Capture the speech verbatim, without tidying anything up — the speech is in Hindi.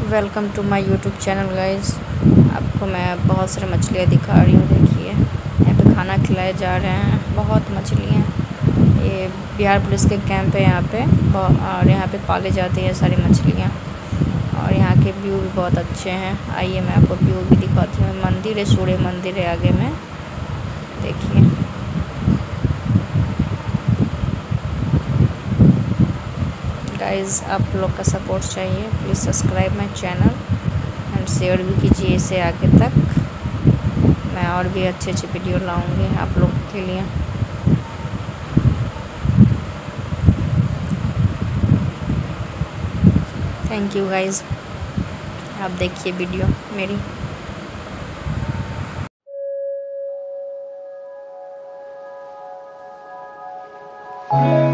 Welcome to my YouTube channel guys. आपको मैं बहुत सारी मछलियाँ दिखा रही हूँ। देखिए यहाँ पे खाना खिलाए जा रहे हैं। बहुत मछलियाँ, ये बिहार पुलिस के कैंप है यहाँ पे, और यहाँ पे पाले जाते हैं सारी मछलियाँ। और यहाँ के व्यू भी बहुत अच्छे हैं। आइए मैं आपको व्यू भी दिखाती हूँ। मंदिर है, सूर्य मंदिर है आगे में, देखिए। गाइस आप लोग का सपोर्ट चाहिए, please subscribe my channel and share भी कीजिए इसे आगे तक। मैं और भी अच्छे अच्छे वीडियो लाऊंगी आप लोग के लिए। थैंक यू गाइस, आप देखिए वीडियो मेरी। Thank you.